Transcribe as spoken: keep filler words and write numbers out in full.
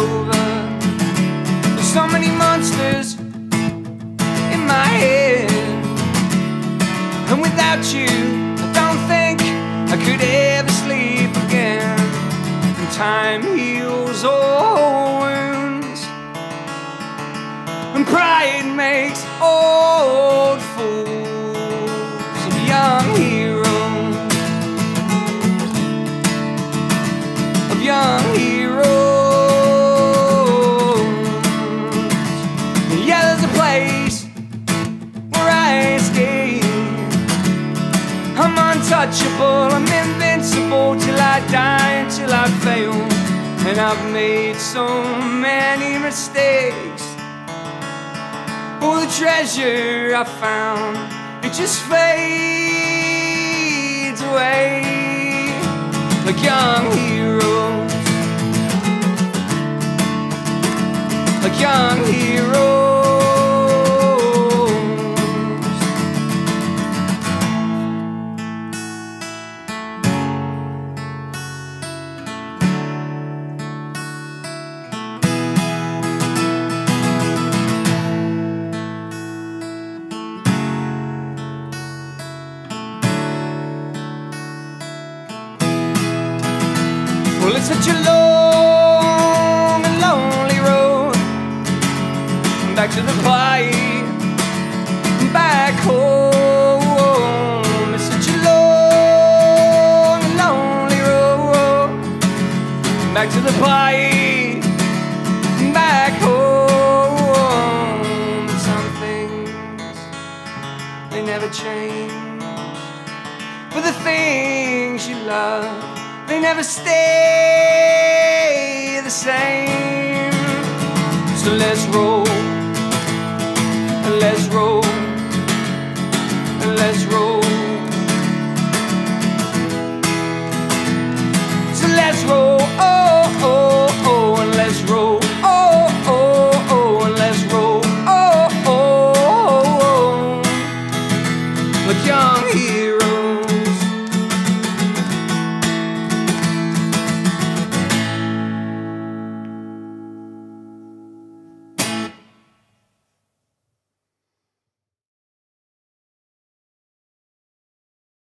over. There's so many monsters in my head, and without you I don't think I could ever sleep again. And time heals all wounds, and pride makes old fools of young heroes, of young heroes. Yeah, there's a place where I escape. I'm untouchable, I'm invincible till I die, until I fail. And I've made so many mistakes. Oh, the treasure I found, it just fades away. Like young heroes, like young heroes. Well, it's such a long and lonely road back to the fight, back home. It's such a long and lonely road back to the fight, back home. Some things, they never change, but the things you love, they never stay the same. So let's roll